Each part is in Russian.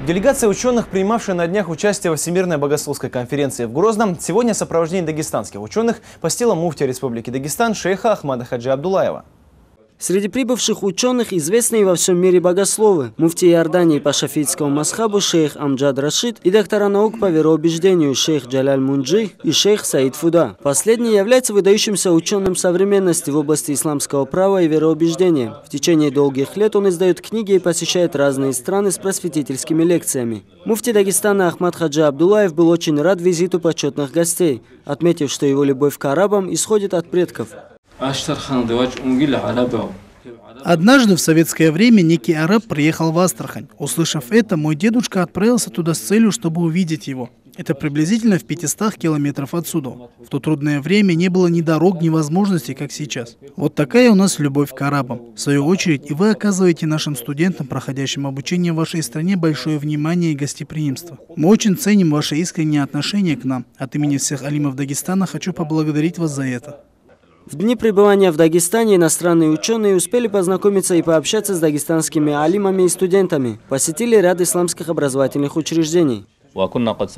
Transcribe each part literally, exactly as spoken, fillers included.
Делегация ученых, принимавшая на днях участие в Всемирной богословской конференции в Грозном, сегодня в сопровождении дагестанских ученых посетила муфтия Республики Дагестан шейха Ахмада Хаджи Абдуллаева. Среди прибывших ученых известные во всем мире богословы, муфтий Иордании по шафитскому мазхабу шейх Амджад Рашид и доктора наук по вероубеждению шейх Джаляль Мунджи и шейх Саид Фуда. Последний является выдающимся ученым современности в области исламского права и вероубеждения. В течение долгих лет он издает книги и посещает разные страны с просветительскими лекциями. Муфтий Дагестана Ахмад Хаджи Абдуллаев был очень рад визиту почетных гостей, отметив, что его любовь к арабам исходит от предков. Однажды в советское время некий араб приехал в Астрахань. Услышав это, мой дедушка отправился туда с целью, чтобы увидеть его. Это приблизительно в пятистах километров отсюда. В то трудное время не было ни дорог, ни возможностей, как сейчас. Вот такая у нас любовь к арабам. В свою очередь, и вы оказываете нашим студентам, проходящим обучение в вашей стране, большое внимание и гостеприимство. Мы очень ценим ваше искреннее отношение к нам. От имени всех алимов Дагестана хочу поблагодарить вас за это. В дни пребывания в Дагестане иностранные ученые успели познакомиться и пообщаться с дагестанскими алимами и студентами, посетили ряд исламских образовательных учреждений. О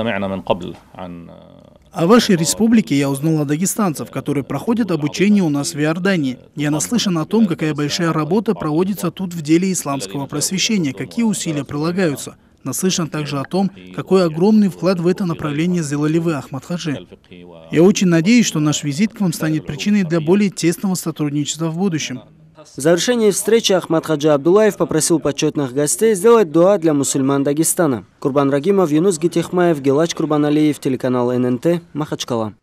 вашей республике я узнал от дагестанцев, которые проходят обучение у нас в Иордании. Я наслышан о том, какая большая работа проводится тут в деле исламского просвещения, какие усилия прилагаются. Наслышан также о том, какой огромный вклад в это направление сделали вы, Ахмад Хаджи. Я очень надеюсь, что наш визит к вам станет причиной для более тесного сотрудничества в будущем. В завершении встречи Ахмад Хаджи Абдуллаев попросил почетных гостей сделать дуа для мусульман Дагестана. Курбан Рагимов, Юнус Гитехмаев, Гелач Курбаналиев, телеканал эн эн тэ, Махачкала.